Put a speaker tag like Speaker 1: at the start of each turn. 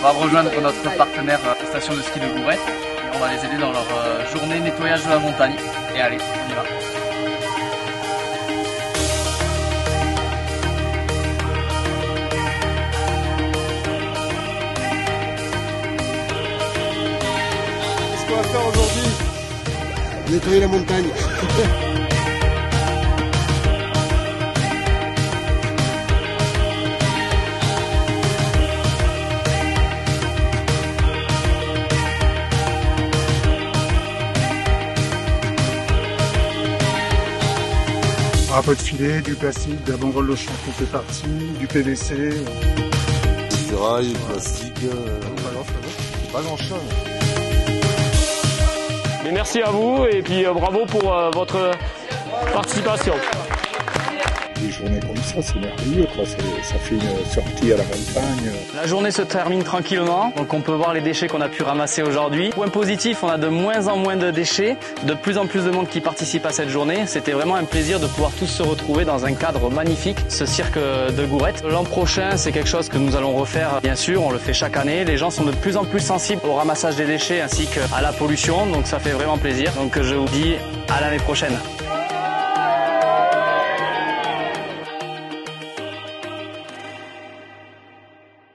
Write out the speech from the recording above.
Speaker 1: On va rejoindre notre partenaire station de ski de Gourette. On va les aider dans leur journée nettoyage de la montagne. Et allez, on y va.
Speaker 2: Qu'est-ce qu'on va faire aujourd'hui?
Speaker 3: Nettoyer la montagne.
Speaker 2: Un peu de filet, du plastique, de la banderole de chantier qui est partie, du PVC.
Speaker 4: Du rail, du plastique. Pas grand chose.
Speaker 5: Mais merci à vous et puis bravo pour votre participation.
Speaker 2: Des journées comme ça, c'est merveilleux, quoi. Ça fait une sortie à la montagne.
Speaker 1: La journée se termine tranquillement, donc on peut voir les déchets qu'on a pu ramasser aujourd'hui. Point positif, on a de moins en moins de déchets, de plus en plus de monde qui participe à cette journée. C'était vraiment un plaisir de pouvoir tous se retrouver dans un cadre magnifique, ce cirque de Gourette. L'an prochain, c'est quelque chose que nous allons refaire, bien sûr, on le fait chaque année. Les gens sont de plus en plus sensibles au ramassage des déchets ainsi qu'à la pollution, donc ça fait vraiment plaisir. Donc je vous dis à l'année prochaine.